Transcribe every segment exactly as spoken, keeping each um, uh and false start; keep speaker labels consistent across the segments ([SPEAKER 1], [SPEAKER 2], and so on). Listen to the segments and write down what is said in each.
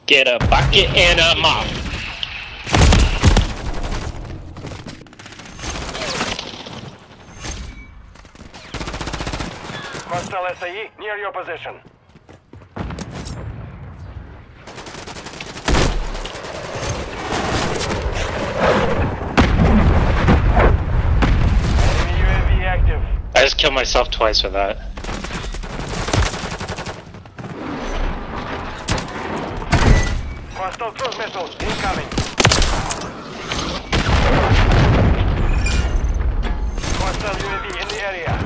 [SPEAKER 1] Get a bucket and a mop.
[SPEAKER 2] Hostile S A E near your position. Enemy U A V active.
[SPEAKER 1] I just killed myself twice with that.
[SPEAKER 2] Hostile cruise missiles incoming. Hostile U A V in the area.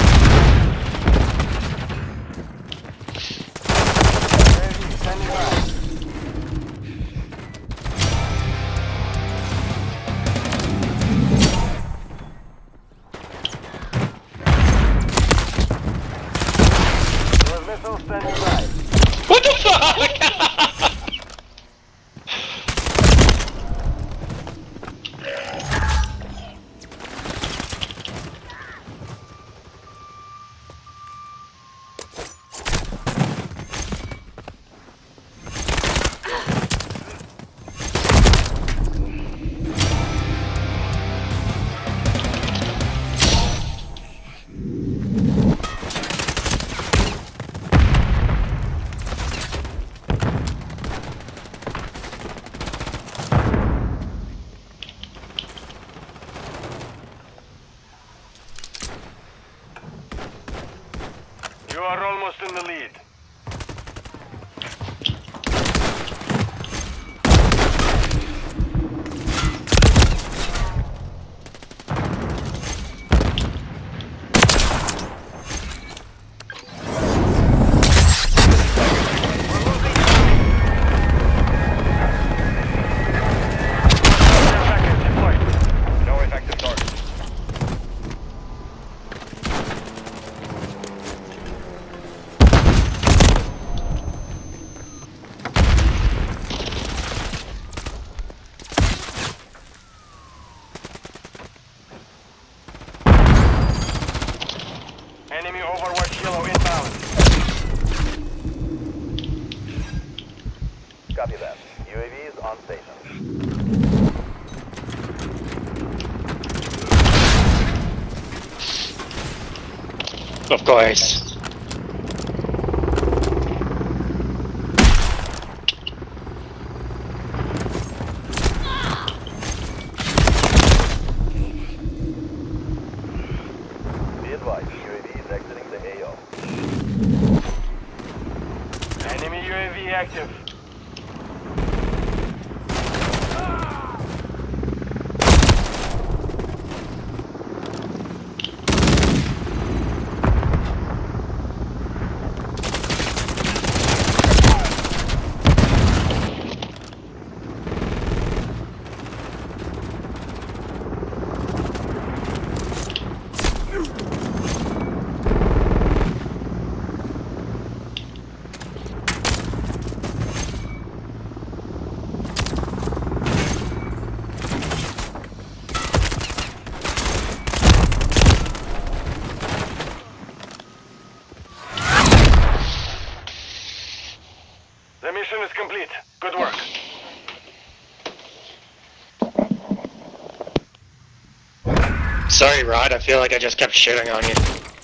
[SPEAKER 2] U A V standing by. Cruise missile standing by.
[SPEAKER 1] What the fuck?
[SPEAKER 2] You are almost in the lead. No effective target. Enemy Overwatch Yellow inbound. Copy that. U A V is on station.
[SPEAKER 1] Of course.
[SPEAKER 2] Be advised, U A V is exiting the A O. Enemy U A V active. The mission is complete. Good work.
[SPEAKER 1] Sorry, Rod. I feel like I just kept shitting on you.